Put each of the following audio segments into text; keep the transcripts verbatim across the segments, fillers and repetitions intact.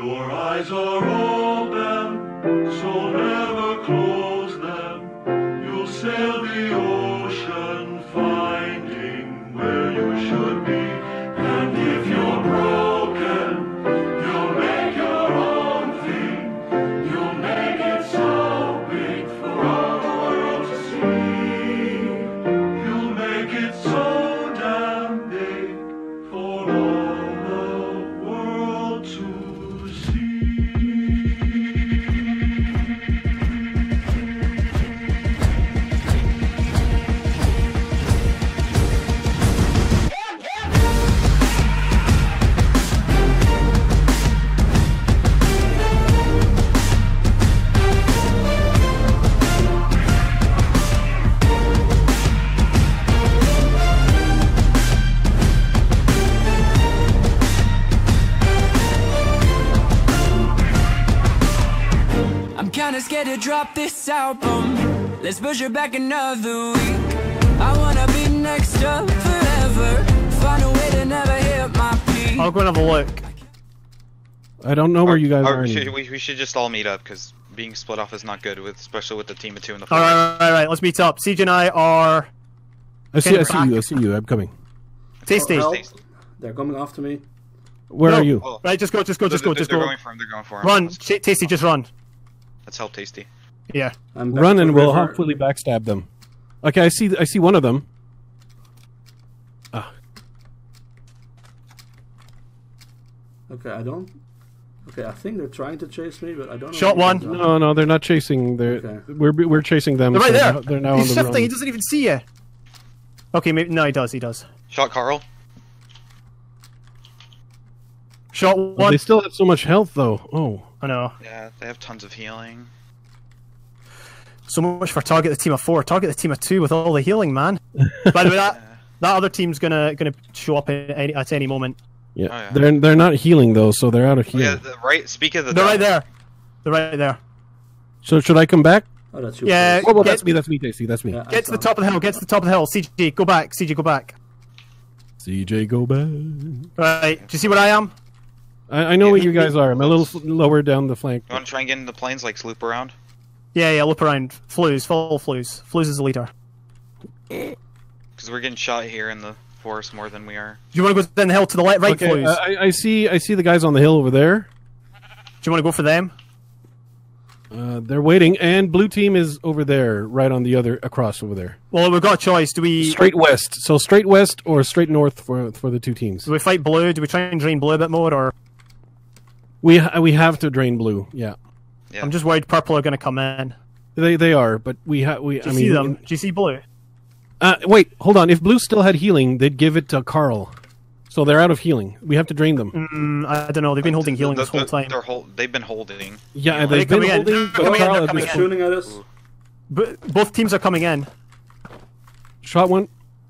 Your eyes are open, so never close them. You'll sail the ocean, finding where you should be. And if you're broken, you'll make your own thing. You'll make it so big for all the world to see. You'll make it so damn big for all the world to see. I'm kinda scared to drop this album. Let's push it back another week. I wanna be next up forever. Find a way to never hit my peak. I'll go and have a look. I don't know where you guys Or are. should, we, we should just all meet up, because being split off is not good, with especially with the team of two in the All forest. right, all right, all right. Let's meet up. C J and I are. I see, I see you, I see you. I'm coming. Tasty. Oh, help. They're coming after me. Where No. are you? Oh, Right, just go, just go, just they're, go, just they're go. going for him. They're going for him. Run, Let's, Ch- Tasty, just run. let's help Tasty. Yeah. I'm back Run to and the we'll river. hopefully backstab them. Okay, I see. I see one of them. Ah, Okay, I don't. Okay, I think they're trying to chase me, but I don't know. Shot what one. they're doing. no, no, they're not chasing. They're Okay. we're we're chasing them. They're right so there. They're, they're now He's on the shifting. run. He doesn't even see you. Okay, maybe no, he does. He does. Shot Carl. Shot Oh, one. they still have so much health, though. Oh, I know. Yeah, they have tons of healing. So much for target the team of four. Target the team of two with all the healing, man. By the way, that that other team's gonna gonna show up at any, at any moment. yeah. Oh, yeah. They're they're not healing though, so they're out of Oh, yeah, healing. the, right. Speak of the. They're right devil. there. They're right there. So should I come back? Oh, that's you. Yeah. Oh, well, Get- that's me. That's me, Tasty. That's me. Yeah, I Get to the saw. top of the hill. Get to the top of the hill. C J, go back. C J, go back. C J, go back. Right. Do you see where I am? I, I know Yeah, where you me- guys are. I'm a little f- lower down the flank. You want to try and get in the planes, like sloop around? Yeah, yeah. Loop around. Flues. Follow Flues. Flues is the leader. Because we're getting shot here in the forest more than we are. Do you want to go down the hill to the left, right, Okay, Flues? uh, I, I see. I see the guys on the hill over there. Do you want to go for them? Uh, they're waiting, and blue team is over there, right on the other across over there. Well, we've got a choice. Do we Straight west. So straight west or straight north for for the two teams. do we fight blue? Do we try and drain blue a bit more, or We ha- we have to drain blue. Yeah, Yeah. I'm just worried purple are going to come in. they they are, but we have we. Do I you mean, see them? Do you see blue? Uh, wait, hold on. If blue still had healing, they'd give it to Carl. So they're out of healing. We have to drain them. Mm, I don't know. They've been holding healing The- this whole the- time. They're hold, they've been holding. Yeah, healing. they've They're been coming in. holding. They're but coming in, Carl they're had coming this- in. Shooting at us. But both teams are coming in. Do Shot one.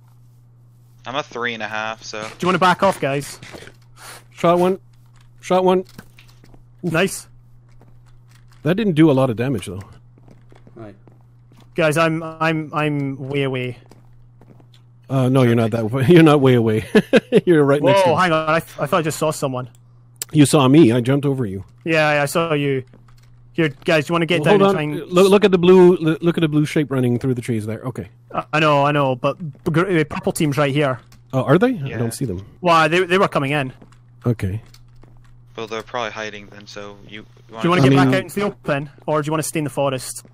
I'm a three and a half, so. you want to back off, guys? Shot one. Shot one. Nice, That didn't do a lot of damage though. Right. guys. I'm I'm I'm way away. Uh, no, you're not that way. You're not way away. You're right next to Whoa, me. hang on. I, I thought I just saw someone. You saw me. I jumped over you. Yeah, I saw you. Here, guys. Do you want to get Well, down hold and on. try and... Look, look at the blue. Look at the blue shape running through the trees there. Okay. I- I know, I know, but gr- uh, purple team's right here. Oh, are they? I Yeah. don't see them. Why? They they were coming in. Okay. Well, they're probably hiding then, so you. Do you want I to get mean- back out into the open, or do you want to stay in the forest?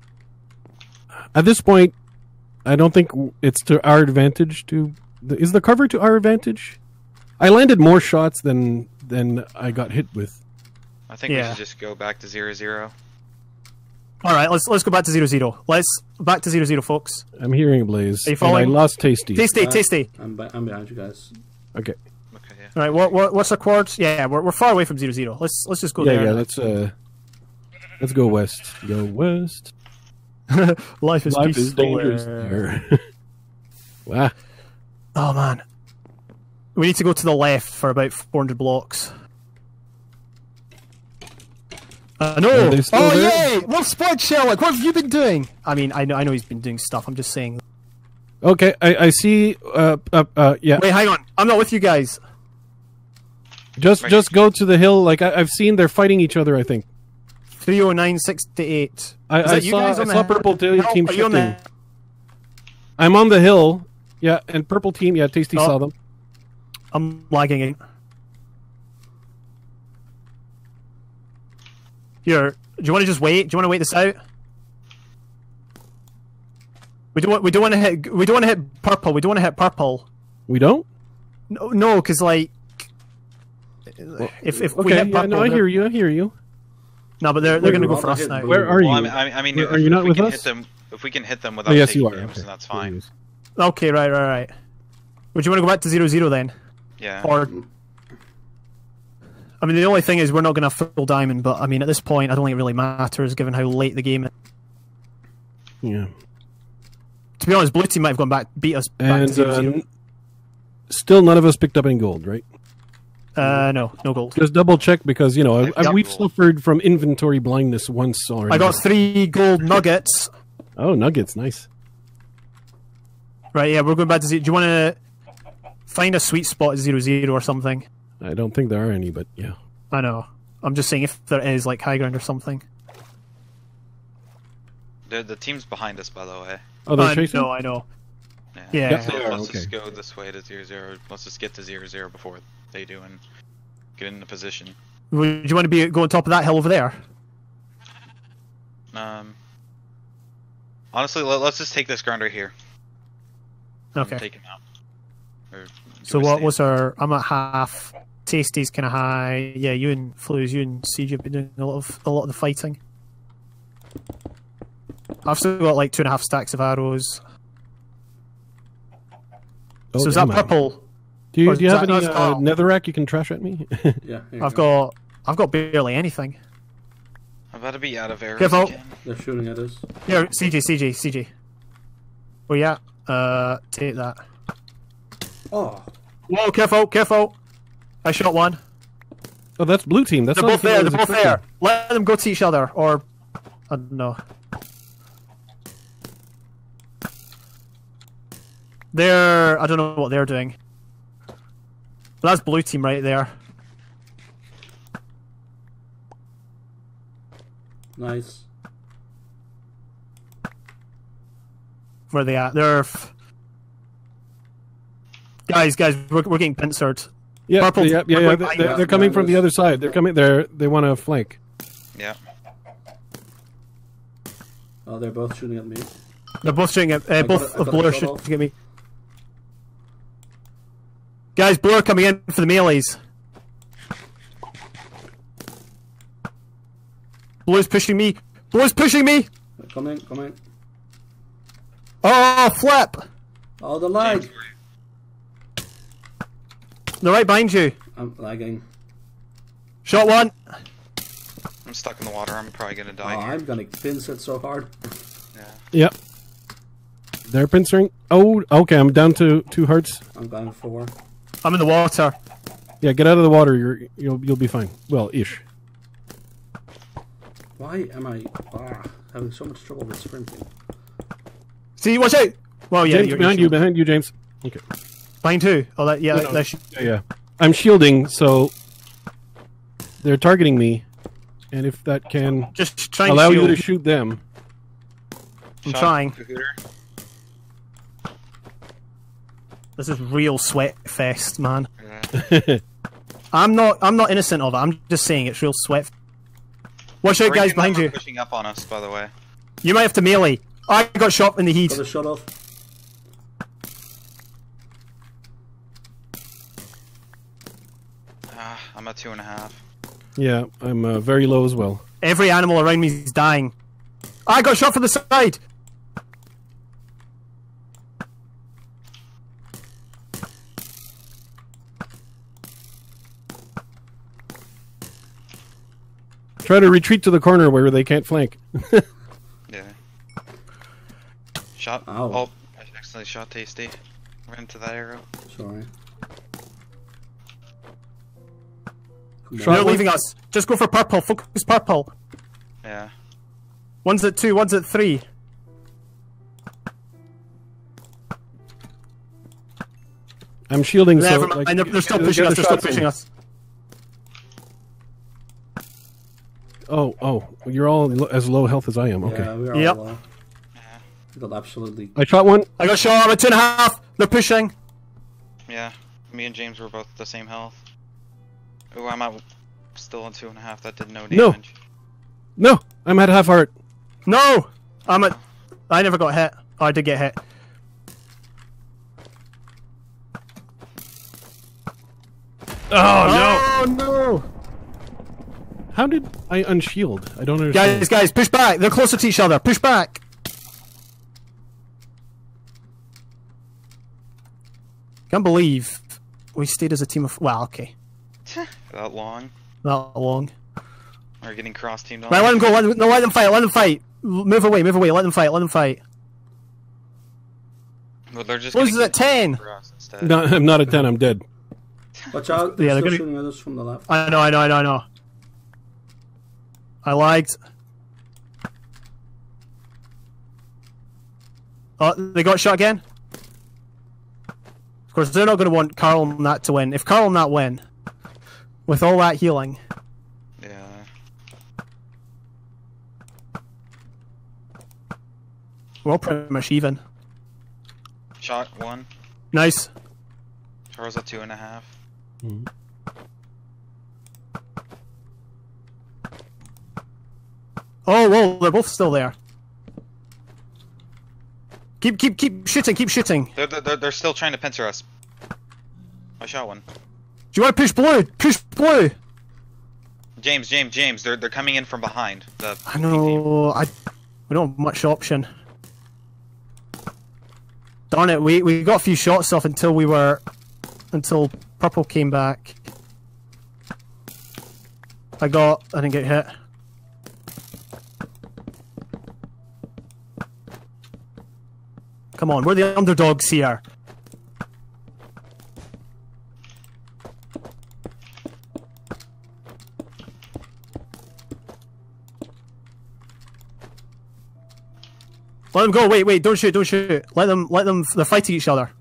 At this point, I don't think it's to our advantage to. Is the cover to our advantage? I landed more shots than than I got hit with. I think we Yeah. should just go back to zero zero. All right, let's let's go back to zero zero. Let's back to zero zero, folks. I'm hearing a blaze. Are you and I following? lost Tasty. Tasty, Uh, tasty. I'm, be- I'm behind you guys. Okay. Okay, yeah. All right, what, what what's our coords? Yeah, we're we're far away from zero zero. Let's let's just go Yeah, there. yeah. Let's uh, let's go west. Go west. Life is Life peaceful. is dangerous there. Wow. Oh man, we need to go to the left for about four hundred blocks. Uh, no! Are they still Oh there? yay! What spot, Sherlock? What have you been doing? I mean, I know I know he's been doing stuff. I'm just saying. Okay, I, I see. Uh, uh, uh, yeah. Wait, hang on. I'm not with you guys. Just Right. just go to the hill. Like I, I've seen, they're fighting each other. I think. three oh nine sixty-eight. I, Is I that you saw, guys I on saw the purple team hill? team Are you on shifting. the- I'm on the hill. Yeah, and purple team. Yeah, Tasty Oh. saw them. I'm lagging it. Here, do you want to just wait? Do you want to wait this out? We don't want. We don't want to hit. We don't want to hit purple. We don't want to hit purple. We don't. No, no, because like, if if we Okay. hit Yeah, purple, no, I they're- hear you. I hear you. No, but they're they're Wait, going to go Rob, for I us hit now. blue. Where are you? Well, I mean, I mean, Are if, you not if we with can us? hit them, if we can hit them without Oh, yes, you taking are. damage, Okay. then that's fine. Okay, right, right, right. Would you want to go back to zero zero then, Yeah. or? I mean, the only thing is we're not going to have full diamond, but I mean, at this point, I don't think it really matters given how late the game is. Yeah. To be honest, blue team might have gone back, beat us back to And zero uh, zero. n- still, none of us picked up any gold, right? Uh, no, no gold. Just double check because you know I, I, Yep. we've suffered from inventory blindness once already. I got three gold nuggets. Oh, nuggets, nice. Right, yeah, we're going back to zero. Do you want to find a sweet spot at zero zero or something? I don't think there are any, but yeah. I know. I'm just saying if there is, like, high ground or something. The the team's behind us, by the way. Oh, they're Uh, chasing. no, I know. Yeah. Yeah. Yes, So they are, let's just okay. go this way to zero zero. Let's just get to zero zero before they do and get into position. Would you want to be go on top of that hill over there? Um. Honestly, let, let's just take this ground right here. and Okay. Take him out. Or So do we what stay? was our? I'm at half. Tasty's kind of high. Yeah, you and Flues, you and Siege have been doing a lot of a lot of the fighting. I've still got like two and a half stacks of arrows. Oh, so is that am I? purple? Do you, or do you is have that- any that's uh, all? netherrack you can trash at me? Yeah, here I've you go. got I've got barely anything. I'm about to be out of arrows Careful. again. They're shooting at us. Here, C J, C J, C J. Where you at? Uh, take that. Oh, Whoa, careful, careful! I shot one. Oh, that's blue team. That's They're not both the team I there. was They're both expecting. there. Let them go to each other, or I don't know. They're I don't know what they're doing. But that's blue team right there. nice. Where are they at? They're f- guys, guys. We're, we're getting pincered. Yeah, Purple- yeah, yeah, yeah. purple They're, behind they're, us. they're coming from the Behind other us. side. They're coming. They're they want to flank. Yeah. Oh, they're both shooting at me. They're both shooting at uh, got both a- I of got a blue are shot off. shooting at me. Guys, blue are coming in for the melees. Blue's pushing me. Blue's pushing me. Come in, come in. Oh, flip! Oh, the lag. James, They're right behind you. I'm lagging. Shot one. I'm stuck in the water. I'm probably gonna Oh, die here. I'm gonna pinch it so hard. Yeah. Yep. They're pincering. Oh, okay. I'm down to two hearts. I'm down four. I'm in the water. Yeah, get out of the water. You're you'll you'll be fine. Well, ish. Why am I ah, having so much trouble with sprinting? See, watch out! Well, yeah, James, you're, behind you're you, behind you, James. Okay. behind who? Oh, that, yeah, No, that, no. that's Yeah, yeah. I'm shielding, so they're targeting me, and if that can just trying allow to you shield. to shoot them, I'm Shot trying. Cahooter. This is real sweat fest, man. Yeah. I'm not. I'm not innocent of it. I'm just saying it's real sweat. Watch out, guys, Breaking behind them are you. Pushing up on us, by the way. You might have to melee. I got shot in the heat. Got a shot off. Ah, I'm at two and a half. yeah, I'm uh, very low as well. Every animal around me is dying. I got shot from the side. Try to retreat to the corner where they can't flank. Yeah. Shot. Ow. Oh, I accidentally shot Tasty. Ran into that arrow. Sorry. Come Shot They're on. one. leaving us. Just go for purple. Focus purple. Yeah. One's at two. One's at three. I'm shielding, so Never like, mind. They're, they're still get- pushing get us. the They're still shots in. pushing us. Oh, oh, you're all lo- as low health as I am. Okay. Yeah, we are Yep. all low. We got absolutely. I shot one. I got shot. I'm at two and a half. They're pushing. Yeah, me and James were both the same health. Oh, I'm at still on two and a half. That did no No. damage. No, I'm at half heart. No, I'm at. I never got hit. Oh, I did get hit. Oh, Oh no! How did I unshield? I don't understand. Guys, guys, push back. They're closer to each other. Push back. Can't believe we stayed as a team of. Well, okay, That long. not long. We're getting cross teamed on. Right, let them go. Let them, no, let them fight. Let them fight. Move away. Move away. Let them fight. Let them fight. Well, they're just. What gonna is it at get ten? for us instead. No, I'm not at ten. I'm dead. Watch out! Yeah, They're they're still gonna- shooting at us from the left. I know. I know. I know. I know. I lagged. Oh, they got shot again. Of course, they're not going to want Carl and Nat to win. If Carl and Nat win, with all that healing, Yeah. we're all pretty much even. Shot one. Nice. Charles at two and a half. Oh, whoa, they're both still there. Keep, keep, keep shooting, keep shooting. They're, they're, they're still trying to pincer us. I shot one. Do you want to push blue? Push blue! James, James, James. They're they're coming in from behind. The I know, I... We don't have much option. Darn it, we, we got a few shots off until we were... Until purple came back. I got... I didn't get hit. Come on, we're the underdogs here. Let them go. Wait, wait. Don't shoot. Don't shoot. Let them. Let them. They're fighting each other.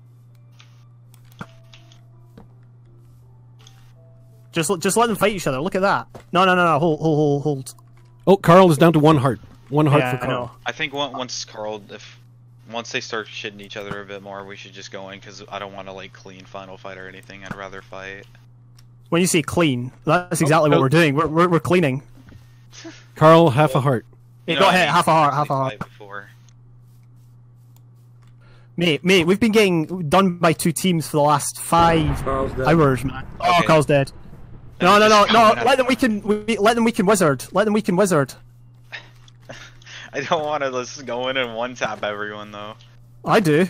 Just, just let them fight each other. Look at that. No, no, no, no. Hold, hold, hold, hold. Oh, Carl is down to one heart. One heart Yeah, for I Carl. know. I think on- once Carl, if once they start shitting each other a bit more, we should just go in because I don't want to like clean final fight or anything. I'd rather fight. When you say clean, that's exactly what oh. we're doing. We're, we're, we're cleaning. Carl, half a heart. It You got know, hit. I Half a heart. Half a fight heart. Before. Mate, mate, we've been getting done by two teams for the last five Carl's dead. hours, man. Oh, Okay. Carl's dead. No, Then no, no, just no. go in. Let them weaken. We, let them weaken wizard. Let them weaken wizard. I don't want to just go in and one tap everyone though. I do.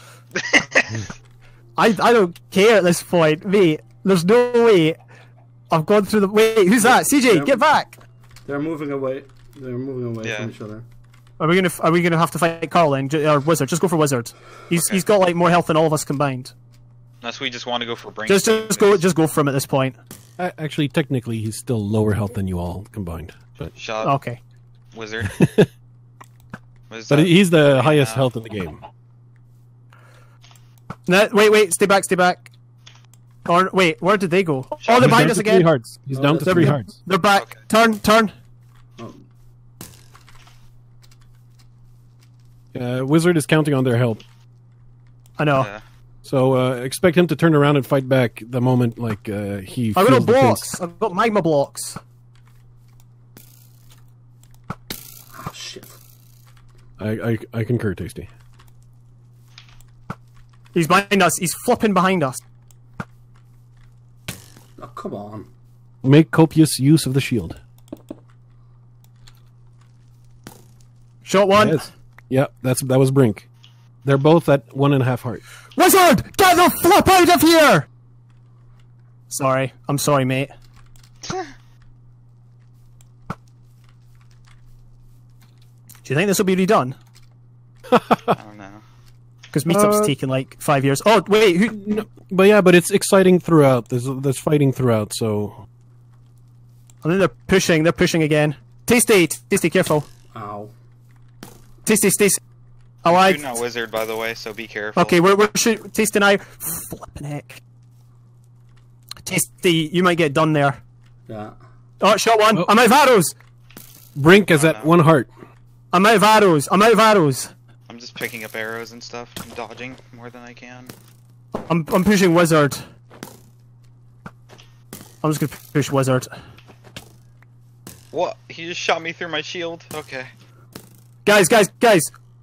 I I don't care at this point, mate. There's no way. I've gone through the. Wait, who's that? C J, Yeah. get back. They're moving away. They're moving away Yeah. from each other. Are we gonna Are we gonna have to fight Carl then, J- or wizard? Just go for wizard. He's Okay. he's got like more health than all of us combined. Unless we just want to go for brain. Just steam, just go it's just go for him at this point. Uh, actually, technically, he's still lower health than you all combined. But Shot Okay. wizard. Wizard. but he's the highest Yeah. health in the game. No, wait, wait, stay back, stay back. Or wait, where did they go? Oh, they're He's behind down us to again. Three hearts. He's Oh, down to that's three good. hearts. They're back. Okay. Turn, turn. Oh, Uh, Wizard is counting on their help, I know. Yeah. so uh, expect him to turn around and fight back the moment like uh, he. I've got no feels the pinch. blocks. I've got magma blocks. ah, shit. I, I I concur, Tasty. He's behind us. He's flipping behind us. Oh, come on. Make copious use of the shield. Shot one. Yes. Yeah, that's that was Brink. They're both at one and a half heart. Wizard, get the flip out of here! Sorry. I'm sorry, mate. Do you think this will be redone? I don't know. Because meetup's Uh, taken like five years. Oh, wait, who? No, but yeah, but it's exciting throughout. There's there's fighting throughout. So I think they're pushing. They're pushing again. Tasty, tasty, careful. Ow. Tasty, tasty. I like. Shooting at wizard, by the way, so be careful. Okay, we're we're shoot. Tasty now. Flipping heck. Tasty, you might get done there. Yeah. Oh, shot one. Oh. I'm out of arrows. Brink is Oh, at no. one heart. I'm out of arrows. I'm out of arrows. I'm just picking up arrows and stuff. I'm dodging more than I can. I'm I'm pushing wizard. I'm just gonna push wizard. What? He just shot me through my shield? Okay. Guys, guys, guys.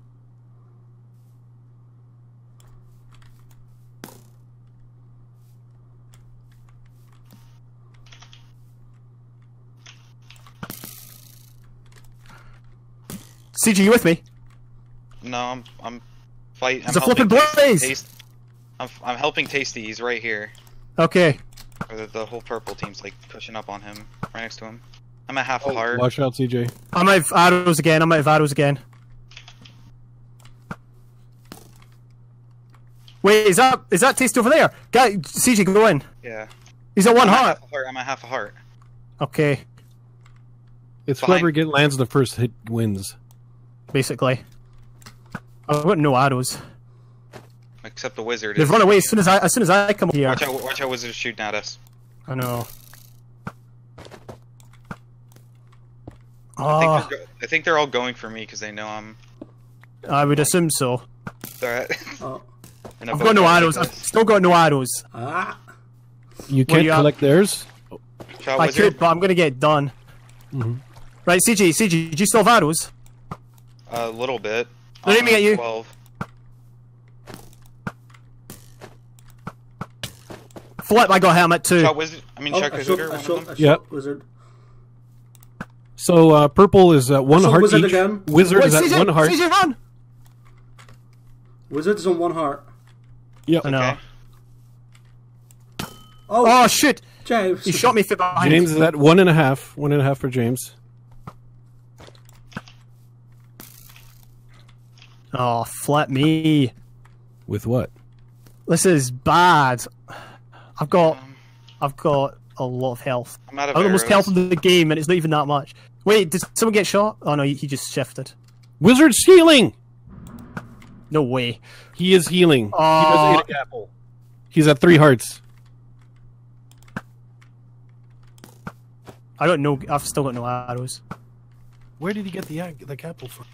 C G, you with me? No, I'm I'm fighting. It's a flipping blaze! Taste, I'm I'm helping Tasty. He's right here. Okay. Or the, the whole purple team's like pushing up on him, right next to him. I'm at half a heart. Watch out, C J. I'm out of arrows again. I'm out of arrows again. Wait, is that is that Tasty over there? Guy, C G, go in. Yeah. He's at one I'm at heart. half a heart. I'm at half a heart. Okay, It's Behind- whoever get lands the first hit wins. basically. I've got no arrows. Except the wizard. They've is- run away as soon as I as soon as I come here. Watch out! Watch out! Wizard's shooting at us. I know. I Oh, think, they're, go- I think they're all going for me because they know I'm. I would assume so. Threat. Oh. And I've got no arrows. I've stive still got no arrows. Ah. You What can't do you have? collect theirs. Shot I wizard. could, but I'm gonna get done. Mhm. Right, C G, C G, do you still have arrows? A little bit. They're aiming Uh, at you. Twelve. Flip, I got helmet too. Shot wizard. I mean, Oh, shot I wizard. shot, I One of shot, them. I shot Yep. wizard. So uh, purple is at one So heart wizard each. again. Wizard Wait, is at C J, one heart. C J, run! Wizard is on one heart. Yep. I know. Okay. Oh, Oh shit! James. He shot me from behind. James is at one and a half. One and a half for James. Oh, flip me. With what? This is bad. I've got, Um, I've got a lot of health. I'm out of I've got the most arrows. health in the game, and it's not even that much. Wait, did someone get shot? Oh no, he he just shifted. Wizard's healing. No way. He is healing. Oh. He does eat a apple. He's at three hearts. I got no. I've still got no arrows. Where did he get the the apple from?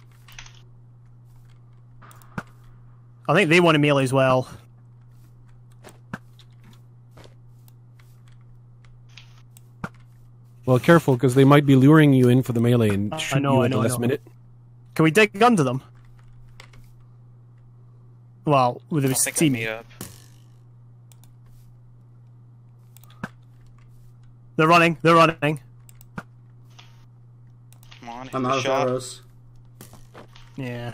I think they want to melee as well. Well, careful, because they might be luring you in for the melee and I shoot know, you I at know, the I last know. minute. Can we dig under them? Well, with I the don't think I team, meet up. they're running. They're running. Come on, hit I'm the out of shot. arrows. Yeah.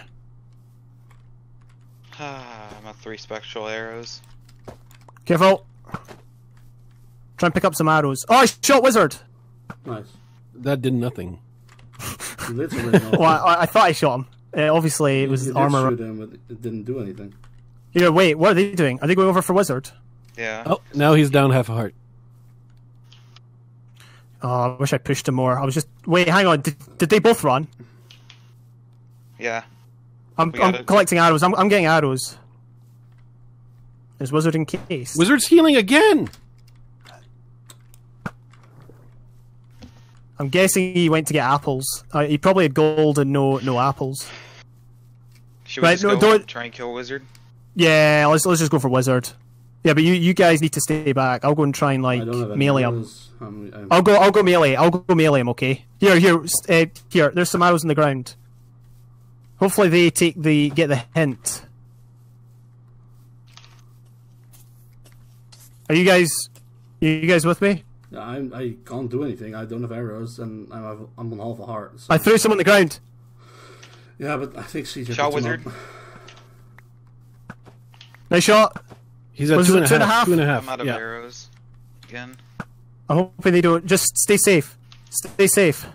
I'm at three spectral arrows. Careful. Try and pick up some arrows. Oh, I shot wizard. Nice. That did nothing. Literally not. Well, I, I thought I shot him. Uh, obviously, it was You did armor. shoot him, but it didn't do anything. Here, wait. What are they doing? Are they going over for wizard? Yeah. Oh, now he's down half a heart. Oh, I wish I pushed him more. I was just wait. Hang on. Did, did they both run? Yeah. I'm, We I'm gotta- collecting arrows. I'm, I'm getting arrows. Is wizard in case? Wizard's healing again. I'm guessing he went to get apples. Uh, he probably had gold and no no apples. Should we Right, just no, go don't- try and kill wizard? Yeah, let's let's just go for wizard. Yeah, but you, you guys need to stay back. I'll go and try and like I don't have any melee him. arrows. I'm, I'm, I'll go I'll go melee. I'll go melee him. Okay. Here here uh, here. There's some arrows on the ground. Hopefully they take the get the hint. Are you guys? You guys with me? I'm, I can't do anything. I don't have arrows, and I'm, I'm on half a heart. So. I threw some on the ground. Yeah, but I think C J Shot puts him wizard. up. Nice shot. He's at Was two it and a two and a half. half? Two and a I'm half. out of Yeah. arrows. Again. I'm hoping they don't. Just stay safe. Stay safe.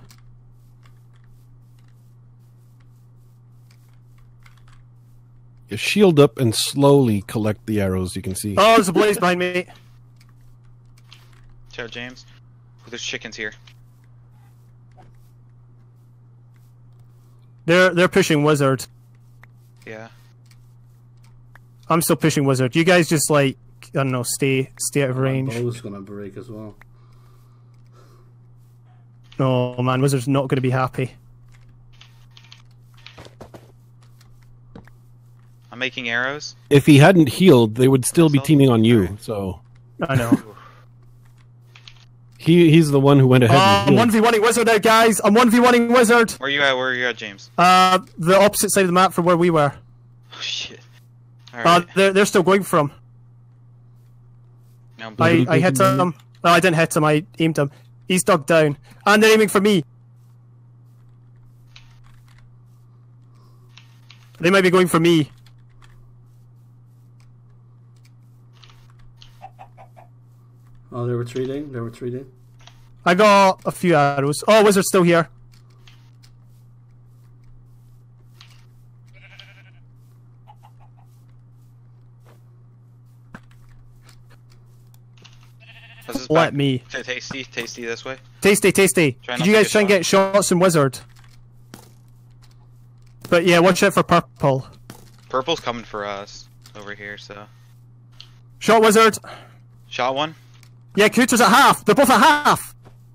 You shield up and slowly collect the arrows. You can see. Oh, there's a blaze behind me. Ciao, James. Oh, there's chickens here. They're they're pushing wizard. Yeah. I'm still pushing wizard. You guys just like I don't know, stay stay out of range. My bow's gonna break as well. Oh man, wizard's not going to be happy. making arrows. If he hadn't healed, they would still be Myself? teaming on you. Alright. So I know. he he's the one who went ahead. Uh, and I'm healed. one v one-ing wizard now, guys. I'm one v one-ing wizard. Where you at? Where you at, James? Uh, the opposite side of the map from where we were. Oh shit. Uh, Alright. they're they're still going for him. Now I'm I, Nobody I hit taking him. No, I didn't hit him. I aimed him. He's dug down, and they're aiming for me. They might be going for me. Oh, they're retreating. They're retreating. I got a few arrows. Oh, wizard's still here. This is Let back me. to tasty, tasty this way. Tasty, tasty. Try Did not you to guys get try and shot. get shots in wizard? But yeah, watch out for purple. Purple's coming for us over here, so. Shot wizard. Shot one. Yeah, Cooter's at half. They're both at half.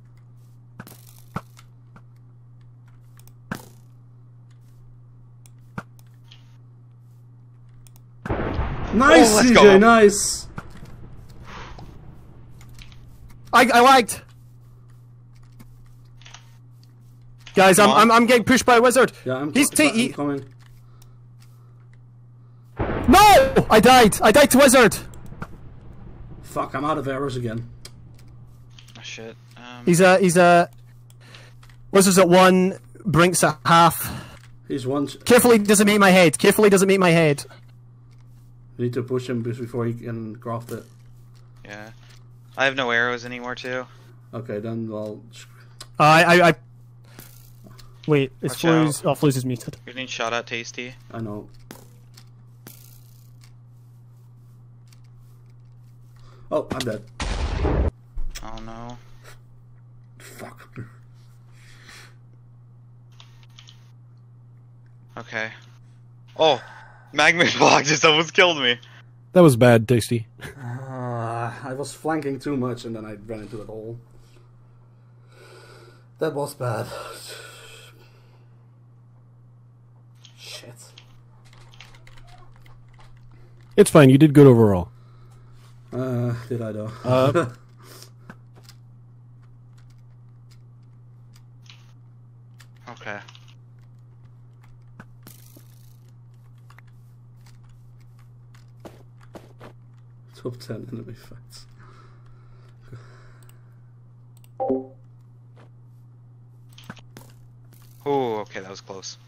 Nice, let's C J. go. Nice. I I lagged. Guys, I'm, Come on. I'm I'm getting pushed by a wizard. Yeah, I'm, He's co- ta- I'm he- coming. No! I died. I died to wizard. Fuck, I'm out of arrows again. Oh shit. Um, He's a he's a wizard's at one. Brink's at half. He's one. Carefully doesn't meet my head. Carefully doesn't meet my head. You need to push him before he can graft it. yeah. I have no arrows anymore too. Okay, then well. Uh, I I. I Wait, it's Watch Flu's. out. Oh, Flu's is muted. You're getting shot at, tasty. I know. Oh, I'm dead. Oh no. Fuck. Okay. Oh, Magma Blocks just almost killed me. That was bad, Tasty. Uh, I was flanking too much and then I ran into that hole. That was bad. Shit. It's fine. You did good overall. Uh, did I though? Uh, Okay. Top ten enemy fights. Oh, okay, that was close.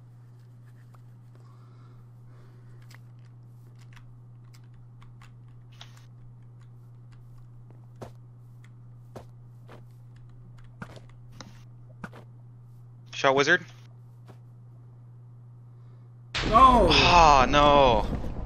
Shot wizard. No! Ah, no.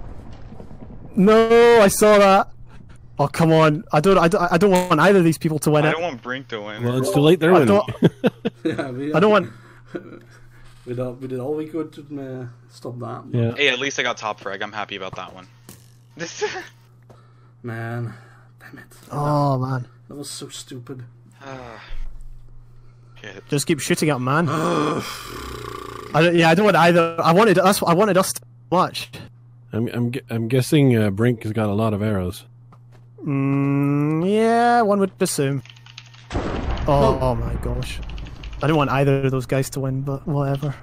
No, I saw that. Oh come on! I don't. I don't. I don't want either of these people to win I it. don't want Brink to win. well, it's too late. They're I winning. don't. Yeah, we, I don't want. we, did, we did all we could to uh, stop that. but- Yeah. Hey, at least I got top frag. I'm happy about that one. This. Man, damn it. Oh man! That was so stupid. Ah. Shit. Just keep shooting at him, man. I don't, yeah, I don't want either. I wanted us. I wanted us to watch. I'm I'm gu- I'm guessing uh, Brink has got a lot of arrows. Mm, yeah, one would assume. Oh, oh my gosh! I don't want either of those guys to win, but whatever.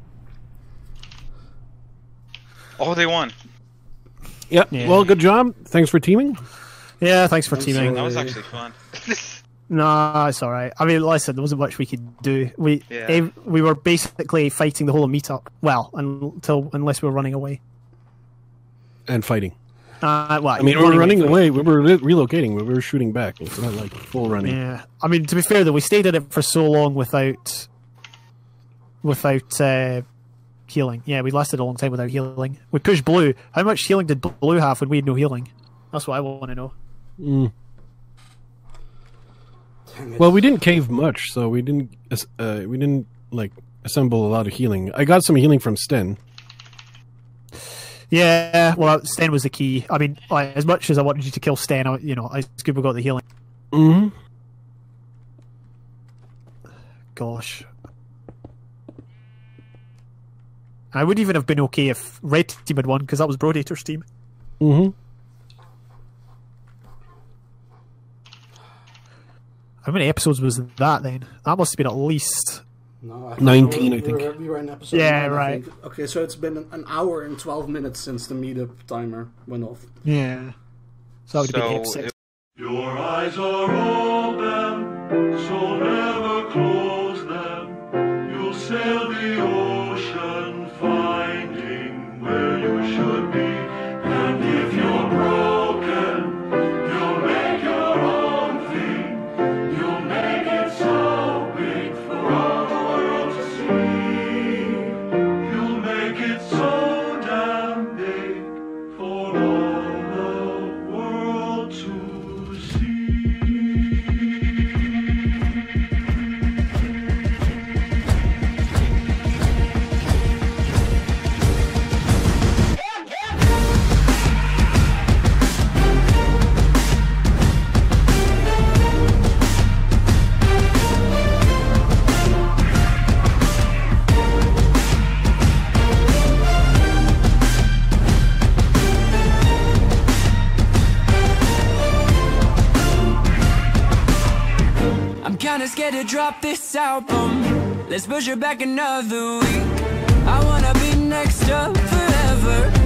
Oh, they won. Yeah. Yeah. Well, good job. Thanks for teaming. Yeah, thanks for I'm teaming. That was Sorry. actually fun. Nah, it's alright. I mean, like I said, there wasn't much we could do. We Yeah. eh, we were basically fighting the whole of meetup. Well, until unless we were running away. And fighting. Uh, well, I mean, we were running for- away. We were re- relocating. We were shooting back. It's not like full running. Yeah, I mean, to be fair though, we stayed at it for so long without without uh, healing. Yeah, we lasted a long time without healing. We pushed blue. How much healing did blue have when we had no healing? That's what I want to know. Mm. Dang it. Well, we didn't cave much, so we didn't. Uh, we didn't like assemble a lot of healing. I got some healing from Sten. Yeah, well, Sten was the key. I mean, like, as much as I wanted you to kill Sten, I, you know, it's good we got the healing. Mm-hmm. Gosh. I would even have been okay if red team had won, because that was Brodator's team. Mm-hmm. How many episodes was that then? That must have been at least... No, I nineteen, we I were, think. We were, we were in episode Yeah, nine, I right. think. Okay, so it's been an hour and twelve minutes since the meetup timer went off. Yeah. So that would have been So, episode six. Your eyes are open, so never close them. You'll sail the ocean, finding where you should be. And if you're broken, you'll make your own thing. You'll make it so big for all the world to see. You'll make it so damn big for all the world to see. I'm kinda scared to drop this album. Let's push it back another week. I wanna be next up forever.